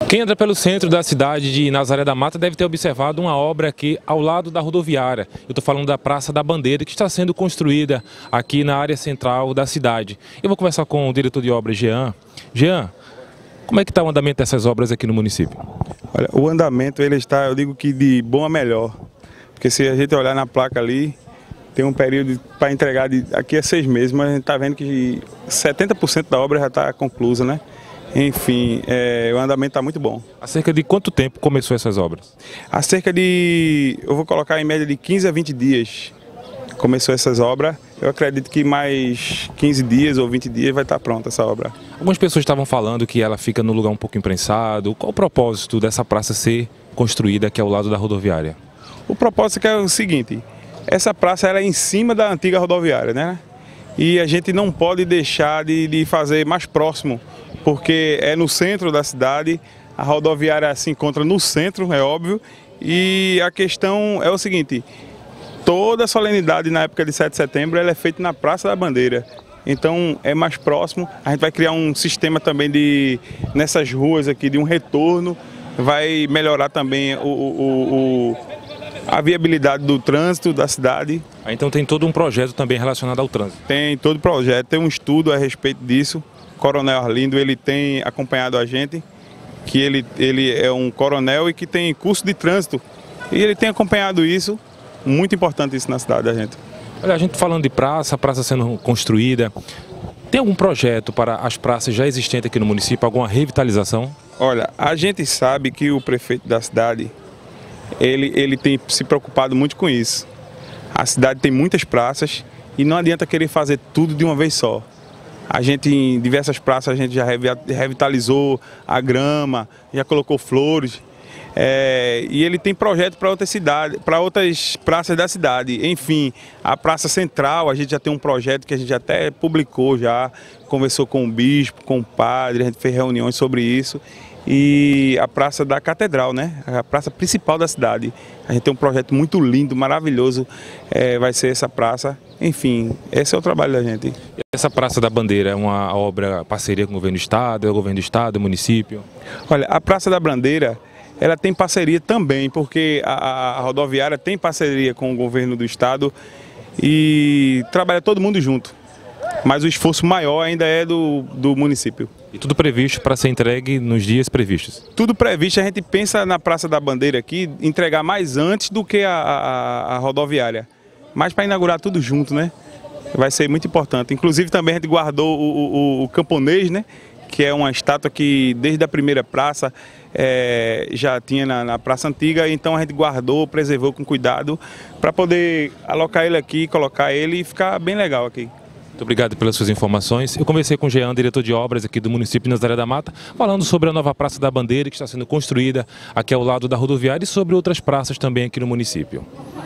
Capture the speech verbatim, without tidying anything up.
Quem entra pelo centro da cidade de Nazaré da Mata deve ter observado uma obra aqui ao lado da rodoviária. Eu estou falando da Praça da Bandeira, que está sendo construída aqui na área central da cidade. Eu vou conversar com o diretor de obras, Jean. Jean, como é que está o andamento dessas obras aqui no município? Olha, o andamento ele está, eu digo que de bom a melhor. Porque se a gente olhar na placa ali, tem um período para entregar de aqui a seis meses, mas a gente está vendo que setenta por cento da obra já está conclusa, né? Enfim, é, o andamento está muito bom. Há cerca de quanto tempo começou essas obras? Há cerca de, eu vou colocar em média de quinze a vinte dias começou essas obras. Eu acredito que mais quinze dias ou vinte dias vai estar pronta essa obra. Algumas pessoas estavam falando que ela fica no lugar um pouco imprensado. Qual o propósito dessa praça ser construída aqui ao lado da rodoviária? O propósito é o seguinte, essa praça era em cima da antiga rodoviária, né? E a gente não pode deixar de, de fazer mais próximo, porque é no centro da cidade, a rodoviária se encontra no centro, é óbvio, e a questão é o seguinte, toda a solenidade na época de sete de setembro ela é feita na Praça da Bandeira, então é mais próximo, a gente vai criar um sistema também de, nessas ruas aqui, de um retorno, vai melhorar também o, o, o, a viabilidade do trânsito da cidade. Então tem todo um projeto também relacionado ao trânsito? Tem todo o projeto, tem um estudo a respeito disso. O Coronel Arlindo, ele tem acompanhado a gente, que ele, ele é um coronel e que tem curso de trânsito. E ele tem acompanhado isso, muito importante isso na cidade da gente. Olha, a gente falando de praça, a praça sendo construída, tem algum projeto para as praças já existentes aqui no município, alguma revitalização? Olha, a gente sabe que o prefeito da cidade, ele, ele tem se preocupado muito com isso. A cidade tem muitas praças e não adianta querer fazer tudo de uma vez só. A gente, em diversas praças, a gente já revitalizou a grama, já colocou flores. É, e ele tem projeto para outras cidades, para outras praças da cidade. Enfim, a Praça Central, a gente já tem um projeto que a gente até publicou já, conversou com o bispo, com o padre, a gente fez reuniões sobre isso. E a Praça da Catedral, né? A praça principal da cidade. A gente tem um projeto muito lindo, maravilhoso, é, vai ser essa praça. Enfim, esse é o trabalho da gente. Essa Praça da Bandeira é uma obra, parceria com o governo do estado, é o governo do estado, o município? Olha, a Praça da Bandeira, ela tem parceria também, porque a, a rodoviária tem parceria com o governo do estado e trabalha todo mundo junto. Mas o esforço maior ainda é do, do município. E tudo previsto para ser entregue nos dias previstos? Tudo previsto, a gente pensa na Praça da Bandeira aqui, entregar mais antes do que a, a, a rodoviária. Mas para inaugurar tudo junto, né? Vai ser muito importante. Inclusive também a gente guardou o, o, o camponês, né? Que é uma estátua que desde a primeira praça é, já tinha na, na Praça Antiga, então a gente guardou, preservou com cuidado para poder alocar ele aqui, colocar ele e ficar bem legal aqui. Muito obrigado pelas suas informações. Eu conversei com o Jean, diretor de obras aqui do município de Nazaré da Mata, falando sobre a nova Praça da Bandeira que está sendo construída aqui ao lado da rodoviária e sobre outras praças também aqui no município.